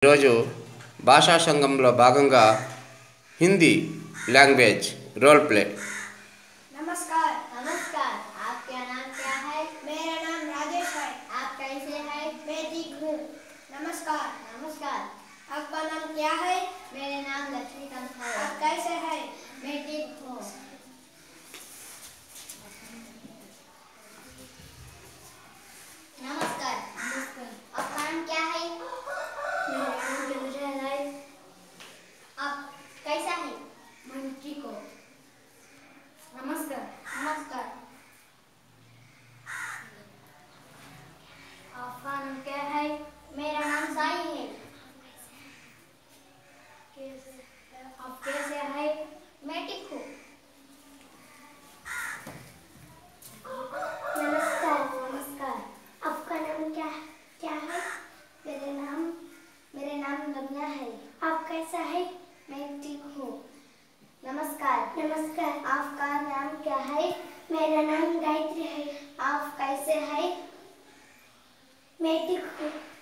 ఈరోజు భాషా సంఘంలో భాగంగా హిందీ लैंग्वेज रोल प्ले। नमस्कार। नमस्कार। आपका नाम क्या है? मेरा नाम राजेश है। आप कैसे हैं? मैं ठीक हूँ। नमस्कार। नमस्कार। आपका नाम क्या है? मेरा नाम लक्ष्मीकांत है। आप कैसे हैं? मैं ठीक हूँ। नमस्कार। नमस्कार। आपका नाम क्या है? मेरा नाम चंद्रशेखर है। आप कैसा है? मैं ठीक हूँ। नमस्कार। नमस्कार। आपका नाम क्या है? मेरा नाम साई है। आप कैसे हैं? मैं ठीक हूँ। नमस्कार। नमस्कार। आपका नाम क्या क्या है? मेरा नाम रम्या है। आप कैसा है? मैं ठीक हूँ। नमस्कार। नमस्कार। आपका नाम क्या है? मेरा नाम गायत्री है। आप कैसे हैं? मैं ठीक हूँ।